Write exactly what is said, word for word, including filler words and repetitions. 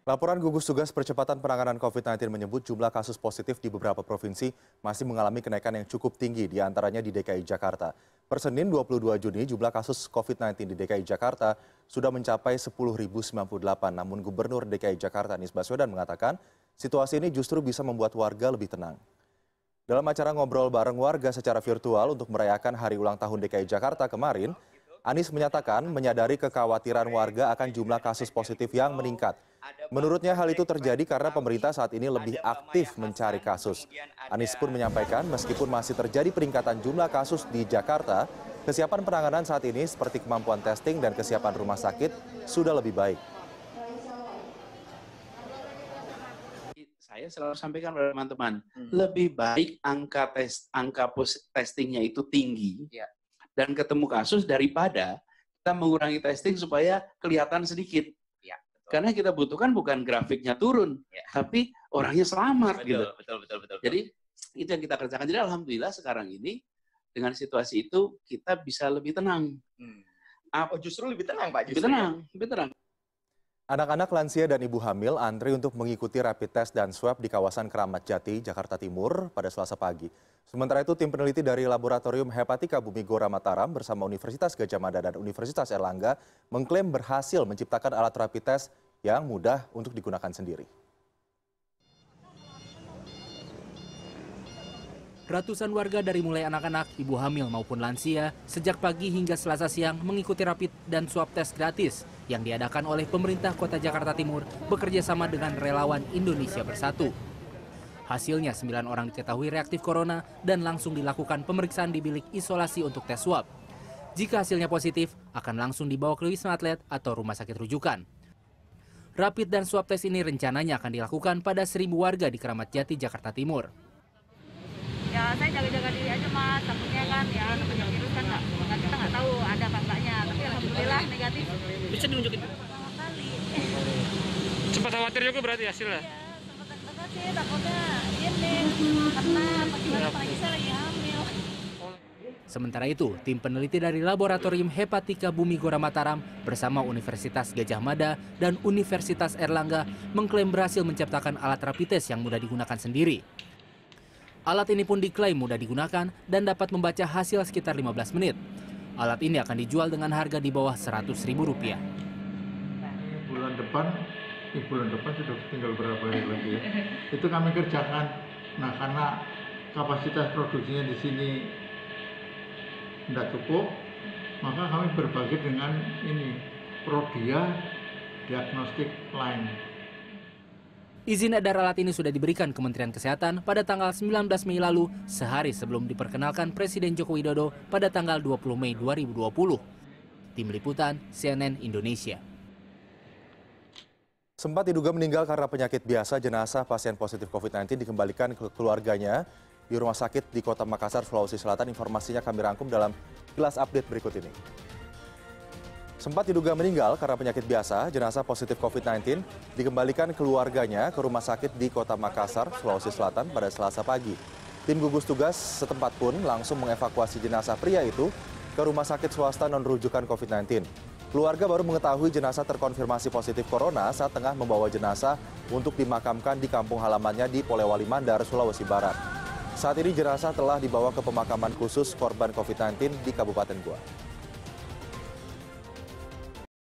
Laporan gugus tugas percepatan penanganan covid sembilan belas menyebut jumlah kasus positif di beberapa provinsi masih mengalami kenaikan yang cukup tinggi, diantaranya di D K I Jakarta. Per Senin dua puluh dua Juni, jumlah kasus covid sembilan belas di D K I Jakarta sudah mencapai sepuluh ribu sembilan puluh delapan. Namun Gubernur D K I Jakarta Anies Baswedan mengatakan situasi ini justru bisa membuat warga lebih tenang. Dalam acara ngobrol bareng warga secara virtual untuk merayakan hari ulang tahun D K I Jakarta kemarin, Anies menyatakan menyadari kekhawatiran warga akan jumlah kasus positif yang meningkat. Menurutnya hal itu terjadi karena pemerintah saat ini lebih aktif mencari kasus. Anies pun menyampaikan meskipun masih terjadi peningkatan jumlah kasus di Jakarta, kesiapan penanganan saat ini seperti kemampuan testing dan kesiapan rumah sakit sudah lebih baik. Saya selalu sampaikan pada teman-teman, hmm. lebih baik angka tes, angka testingnya itu tinggi ya, dan ketemu kasus daripada kita mengurangi testing supaya kelihatan sedikit. Ya, karena kita butuhkan bukan grafiknya turun, ya, tapi orangnya selamat. Betul, gitu. Betul, betul, betul, betul. Jadi itu yang kita kerjakan. Jadi alhamdulillah sekarang ini dengan situasi itu kita bisa lebih tenang. Hmm. Apa justru lebih tenang, Pak? Justru lebih tenang, ya? lebih tenang. Anak-anak lansia dan ibu hamil antri untuk mengikuti rapid test dan swab di kawasan Keramat Jati, Jakarta Timur pada Selasa pagi. Sementara itu, tim peneliti dari Laboratorium Hepatika Bumi Gora Mataram bersama Universitas Gadjah Mada dan Universitas Airlangga mengklaim berhasil menciptakan alat rapid test yang mudah untuk digunakan sendiri. Ratusan warga dari mulai anak-anak, ibu hamil maupun lansia sejak pagi hingga Selasa siang mengikuti rapid dan swab test gratis yang diadakan oleh pemerintah Kota Jakarta Timur bekerja sama dengan relawan Indonesia Bersatu. Hasilnya sembilan orang diketahui reaktif corona dan langsung dilakukan pemeriksaan di bilik isolasi untuk tes swab. Jika hasilnya positif, akan langsung dibawa ke Wisma Atlet atau rumah sakit rujukan. Rapid dan swab test ini rencananya akan dilakukan pada seribu warga di Keramat Jati, Jakarta Timur. Ya saya jaga-jaga diri aja mas, takutnya kan ya namanya virus kan nggak, kita nggak tahu ada apa enggaknya, tapi alhamdulillah negatif. Bisa diunjukin? Pertama kali. Sempat khawatir juga berarti hasilnya? Iya, sempat takut sih, takutnya ini karena bagaimana apalagi saya lagi hamil. Sementara itu, tim peneliti dari Laboratorium Hepatika Bumi Gora Mataram bersama Universitas Gadjah Mada dan Universitas Airlangga mengklaim berhasil menciptakan alat rapid test yang mudah digunakan sendiri. Alat ini pun diklaim mudah digunakan dan dapat membaca hasil sekitar lima belas menit. Alat ini akan dijual dengan harga di bawah seratus ribu rupiah. Bulan depan, eh, bulan depan sudah tinggal berapa hari lagi ya. Itu kami kerjakan. Nah karena kapasitas produksinya di sini tidak cukup, maka kami berbagi dengan ini Prodia Diagnostic Line. Izin edar alat ini sudah diberikan Kementerian Kesehatan pada tanggal sembilan belas Mei lalu, sehari sebelum diperkenalkan Presiden Joko Widodo pada tanggal dua puluh Mei dua ribu dua puluh. Tim Liputan C N N Indonesia. Sempat diduga meninggal karena penyakit biasa, jenazah pasien positif covid sembilan belas dikembalikan ke keluarganya di rumah sakit di Kota Makassar, Sulawesi Selatan. Informasinya kami rangkum dalam Kilas Update berikut ini. Sempat diduga meninggal karena penyakit biasa, jenazah positif covid sembilan belas dikembalikan keluarganya ke rumah sakit di Kota Makassar, Sulawesi Selatan pada Selasa pagi. Tim gugus tugas setempat pun langsung mengevakuasi jenazah pria itu ke rumah sakit swasta non-rujukan covid sembilan belas. Keluarga baru mengetahui jenazah terkonfirmasi positif corona saat tengah membawa jenazah untuk dimakamkan di kampung halamannya di Polewali Mandar, Sulawesi Barat. Saat ini jenazah telah dibawa ke pemakaman khusus korban covid sembilan belas di Kabupaten Goa.